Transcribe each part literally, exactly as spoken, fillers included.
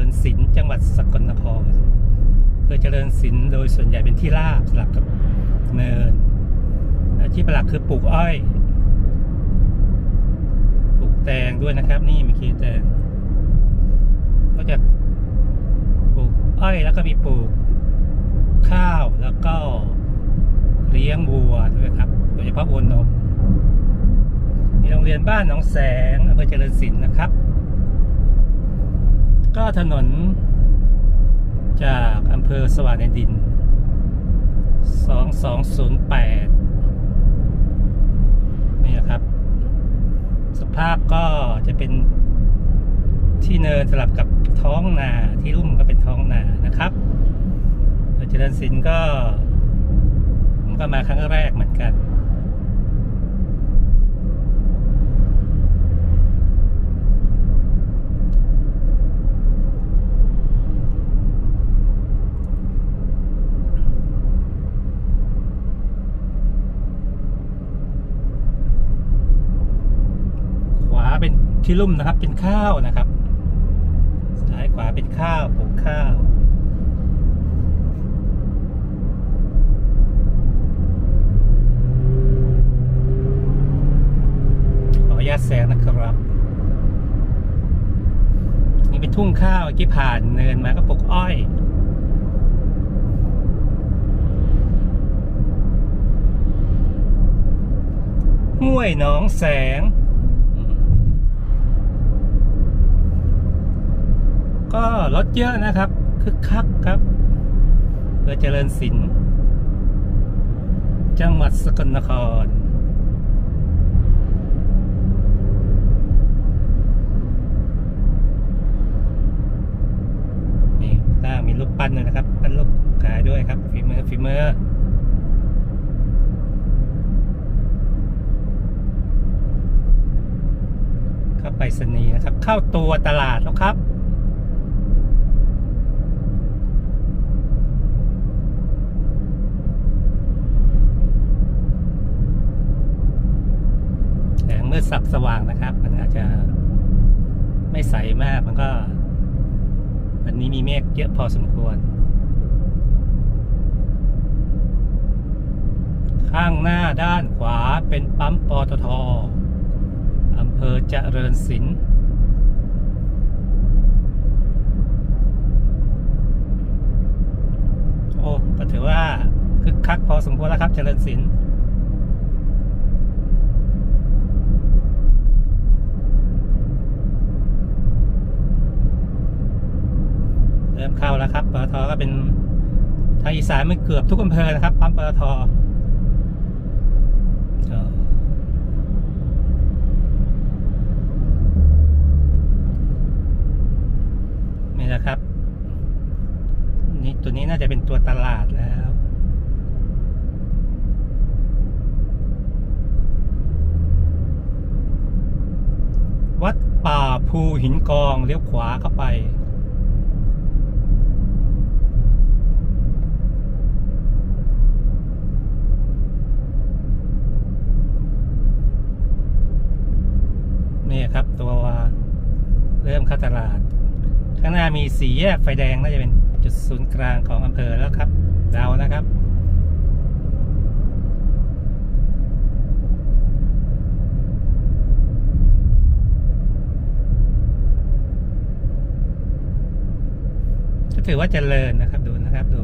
ญศิลป์จังหวัดสกลนครอำเภอเจริญศิลป์โดยส่วนใหญ่เป็นที่ราบสลับกับเนินอาชีพหลักคือปลูกอ้อยปลูกแตงด้วยนะครับนี่เมื่อกี้แตงก็จะปลูกอ้อยแล้วก็มีปลูกข้าวแล้วก็เลี้ยงวัวด้วยครับโดยเฉพาะวัวนมมีโรงเรียนบ้านหนองแสงอำเภอเจริญศิลป์นะครับก็ถนนจากอำเภอสว่างแดนดินสองสองศูนย์แปดนี่นะครับสภาพก็จะเป็นที่เนินสลับกับท้องนาที่ลุ่มก็เป็นท้องนานะครับอำเภอเจริญศิลป์ก็ผมก็มาครั้งแรกเหมือนกันเป็นที่ลุ่มนะครับเป็นข้าวนะครับซ้ายขวาเป็นข้าวปลูกข้าวขออนุญาตแซงนะครับนี่เป็นทุ่งข้าวที่ผ่านเนินมาก็ปลูกอ้อยห้วยหนองแสงก็รถเยอะนะครับคึกคักครับอำเภอเจริญศิลป์จังหวัดสกลนครนี่ตั้งมีรูปปั้นด้วยนะครับปั้นรูปขายด้วยครับฝีมือฝีมือเข้าไปสนีนะครับเข้าตัวตลาดแล้วครับเมื่อสับสว่างนะครับมันอาจจะไม่ใสมากมันก็วันนี้มีเมฆเยอะพอสมควรข้างหน้าด้านขวาเป็นปั๊มปตท.อำเภอเจริญศิลป์โอ้ก็ถือว่าคึกคักพอสมควรแล้วครับเจริญศิลป์เริ่มเข้าแล้วครับปตท.ก็เป็นทางอีสานไม่เกือบทุกอำเภอนะครับปั๊มปตท.นี่นะครับนี่ตัวนี้น่าจะเป็นตัวตลาดแล้ววัดป่าภูหินกองเลี้ยวขวาเข้าไปนี่ครับตัวเริ่มเข้าตลาดข้างหน้ามีสี่แยกไฟแดงน่าจะเป็นจุดศูนย์กลางของอำเภอแล้วครับเรานะครับก็ถือว่าเจริญนะครับดูนะครับดู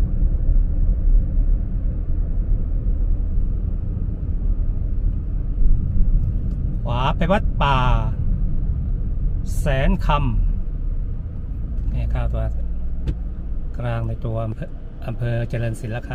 ขวาไปวัดป่าแสนคำนี่เข้าตัวกลางในตัวอำเภอเจริญศิลป์แล้วครับ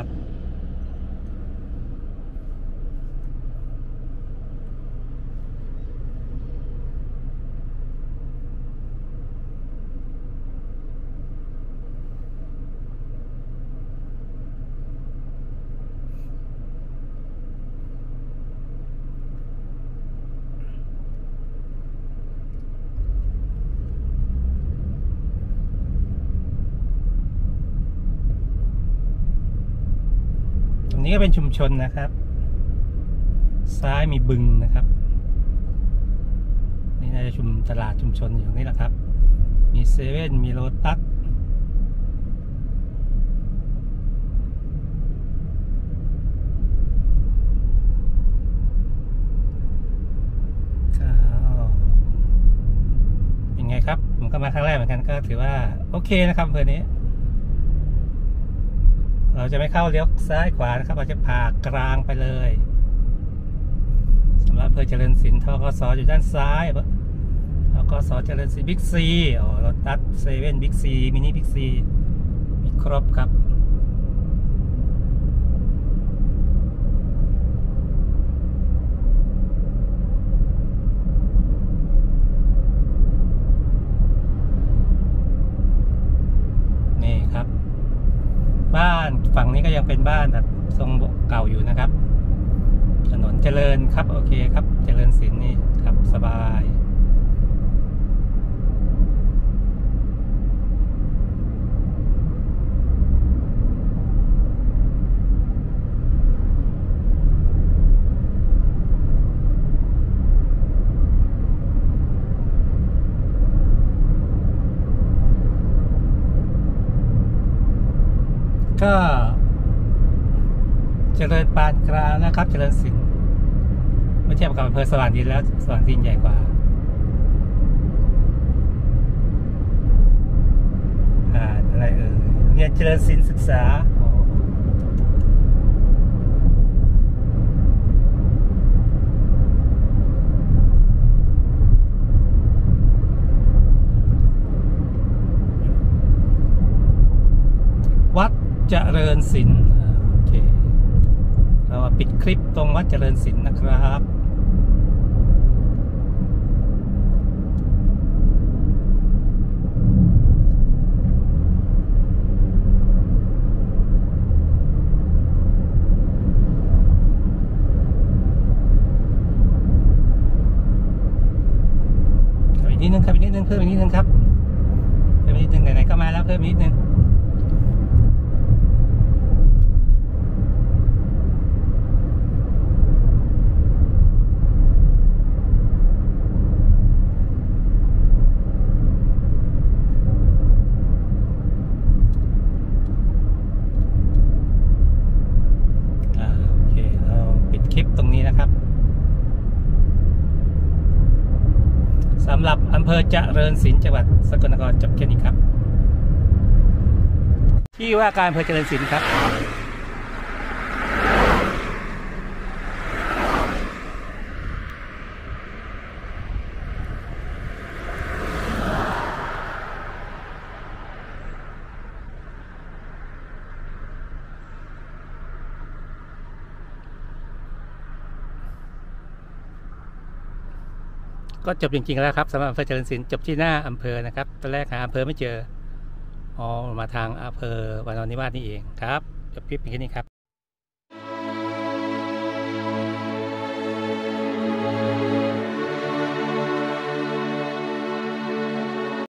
นี้ก็เป็นชุมชนนะครับซ้ายมีบึงนะครับนี่น่าจะชุมตลาดชุมชนอยู่นี่แหละครับมีเซเว่นมีโลตัสเป็นไงครับผมก็มาครั้งแรกเหมือนกันก็ถือว่าโอเคนะครับอำเภอนี้เราจะไม่เข้าเลี้ยวซ้ายขวานะครับเราจะผ่ากลางไปเลยสำหรับอำเภอเจริญศิลป์ทกสอยู่ด้านซ้ายทกสเจริญศิลป์บิ๊กซีอ๋อรถตัสเซเว่นบิ๊กซีมินิบิ๊กซีมีครบครับนี่ครับบ้านฝั่งนี้ก็ยังเป็นบ้านแบบทรงเก่าอยู่นะครับถนนเจริญครับโอเคครับเจริญศิลป์นี่ขับสบายก็เจริญปานกลางนะครับเจริญศิลป์เมื่อเทียบกับอำเภอสว่างดินแล้วสว่างดินใหญ่กว่าอ่าอะไรเอ่ยโรงเรียนเจริญศิลป์ศึกษาวัดเจริญศิลป์โอเคเราปิดคลิปตรงวัดเจริญศิลป์นะครับอีกนิดนึงครับอีกนิดนึงเพิ่มอีกนิดนึงครับเพิ่มอีกนิดนึงไหนๆก็มาแล้วเพิ่มอีกนิดนึงคลิปตรงนี้นะครับสำหรับอำเภอเจริญศิลป์จังหวัดสกลนครจบแค่นี้ครับที่ว่าการอำเภอเจริญศิลป์ครับก็จบจริงๆแล้วครับสำหรับอำเภอเจริญศิลป์จบที่หน้าอำเภอนะครับตอนแรกหาอำเภอไม่เจออ๋อมาทางอำเภอวานอนนิวาสนี่เองครับจบคลิปเพียงแค่นี้ครับ